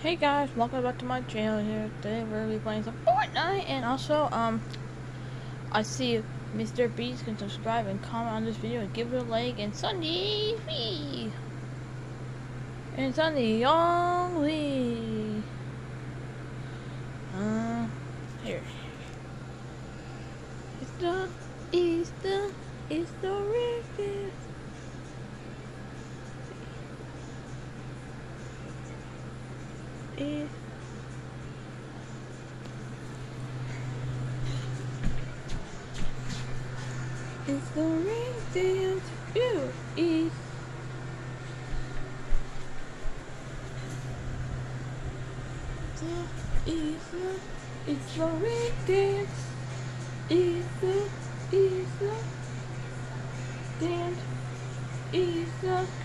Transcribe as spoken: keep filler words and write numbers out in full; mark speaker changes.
Speaker 1: Hey guys, welcome back to my channel here. Today we're gonna be playing some Fortnite, and also um I see Mrbeast can subscribe and comment on this video and give it a like, and Sunday Wee and Sunday Young Lee. Uh here. It's the it's the it's the record. It It's the ring dance, you eat. It's the, it's the ring dance. It's the, it's the dance. It's the